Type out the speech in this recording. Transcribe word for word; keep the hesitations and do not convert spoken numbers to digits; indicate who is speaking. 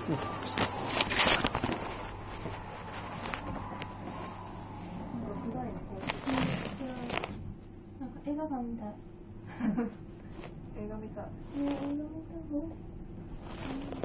Speaker 1: なんか映画館みたい。
Speaker 2: 映画見たい。
Speaker 1: ね、映画見たの。